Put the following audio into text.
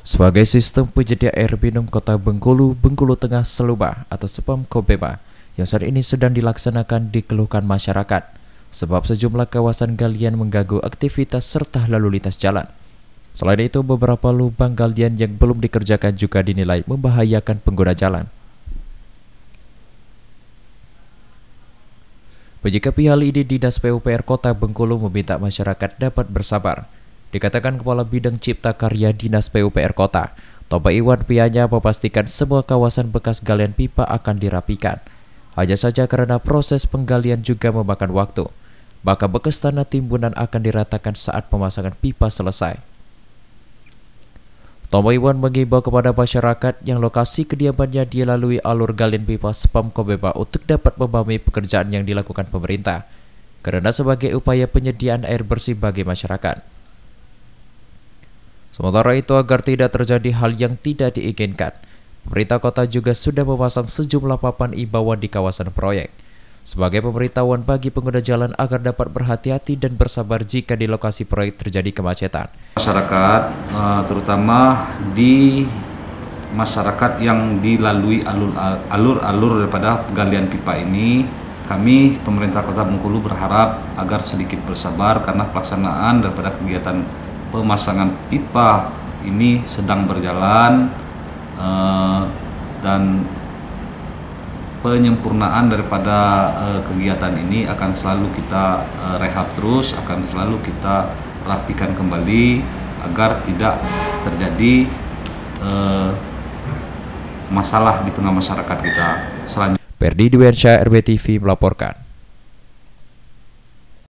Sebagai sistem penyedia air minum Kota Bengkulu, Bengkulu Tengah Selubah atau Sepam Kobema yang saat ini sedang dilaksanakan dikeluhkan masyarakat sebab sejumlah kawasan galian mengganggu aktivitas serta lalu lintas jalan. Selain itu, beberapa lubang galian yang belum dikerjakan juga dinilai membahayakan pengguna jalan. Menyikapi hal ini, Dinas PUPR Kota Bengkulu meminta masyarakat dapat bersabar. Dikatakan Kepala Bidang Cipta Karya Dinas PUPR Kota, Toba Iwan Pianya memastikan semua kawasan bekas galian pipa akan dirapikan. Hanya saja karena proses penggalian juga memakan waktu, maka bekas tanah timbunan akan diratakan saat pemasangan pipa selesai. Toba Iwan mengimbau kepada masyarakat yang lokasi kediamannya dilalui alur galian pipa Sepam Kobema untuk dapat memahami pekerjaan yang dilakukan pemerintah, karena sebagai upaya penyediaan air bersih bagi masyarakat. Sementara itu, agar tidak terjadi hal yang tidak diinginkan, pemerintah kota juga sudah memasang sejumlah papan imbauan di kawasan proyek sebagai pemberitahuan bagi pengguna jalan agar dapat berhati-hati dan bersabar jika di lokasi proyek terjadi kemacetan. Masyarakat, terutama di masyarakat yang dilalui alur-alur daripada galian pipa ini, kami pemerintah Kota Bengkulu berharap agar sedikit bersabar karena pelaksanaan daripada kegiatan pemasangan pipa ini sedang berjalan dan penyempurnaan daripada kegiatan ini akan selalu kita rehab terus, akan selalu kita rapikan kembali agar tidak terjadi masalah di tengah masyarakat kita selanjutnya. Perdi Dwiansyah, RBTV melaporkan.